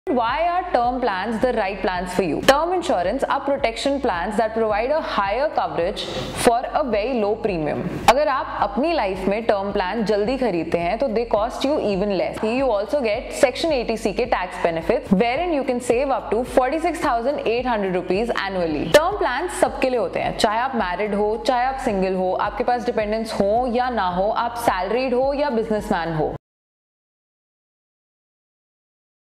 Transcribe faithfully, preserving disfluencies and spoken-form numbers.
Why are term plans the right plans for you? Term insurance are protection plans that provide a higher coverage for a very low premium. अगर आप अपनी life में term plan जल्दी खरीदते हैं तो they cost you even less. You also get Section eighty C के tax benefits wherein you can save up to forty-six thousand eight hundred rupees annually. Term plan सबके लिए होते हैं, चाहे आप मैरिड हो, चाहे आप सिंगल हो, आपके पास डिपेंडेंट्स हो या ना हो, आप सैलरीड हो या बिजनेसमैन हो.